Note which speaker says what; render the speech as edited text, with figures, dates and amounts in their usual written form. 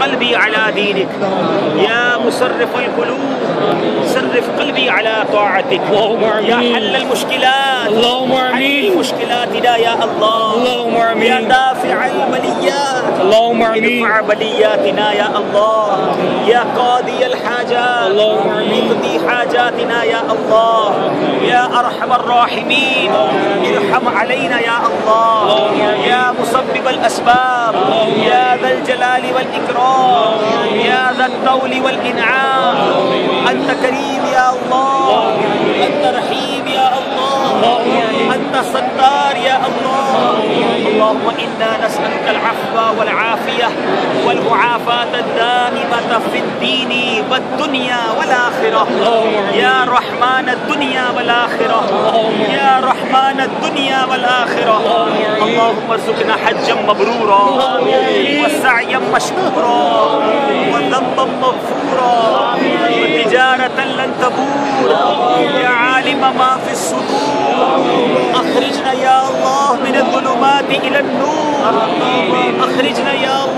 Speaker 1: قلبي على دينك. يا مصرف القلوب صرف قلبي على طاعتك. يا حل المشكلات
Speaker 2: اللهم
Speaker 1: حل
Speaker 2: آمين.
Speaker 1: مشكلاتنا يا الله.
Speaker 2: اللهم آمين.
Speaker 1: يا دافع البليات
Speaker 2: اللهم آمين.
Speaker 1: ادفع بلياتنا يا الله. يا قاضي الحاجات
Speaker 2: اللهم آمين.
Speaker 1: اقضي حاجاتنا يا الله. يا أرحم الراحمين ارحم علينا يا الله. يا مسبب الأسباب يا ذا الجلال والإكرام يا ذا الطول والإنعام. أنت كريم يا الله. أنت رحيم يا الله. أنت ستار يا الله. اللهم إنا نسألك العفو والعافية والمعافاة الدائمة في الدين والدنيا والآخرة. يا رحمن الدنيا والآخرة. يا رحمن الدنيا والآخرة. اللهم ارزقنا حجا مبرورا وسعيا مشكورا وذنبا مغفورا وتجارة لن تبور. يا عالم ما في الصدور أخرجنا يا الله من الظلمات إلى النور. أخرجنا يا